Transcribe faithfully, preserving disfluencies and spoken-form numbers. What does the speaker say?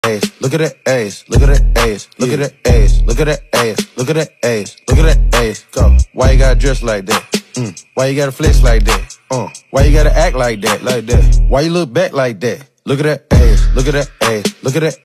ass, look at that ass, look at that ass, look at that ass, look at that ass, look at that ass, look at that ass. Go. Why you gotta dress like that? Mm. Why you gotta flex like that? Uh. Why you gotta act like that, like that? Why you look back like that? Look at that ass, look at that ass, look at that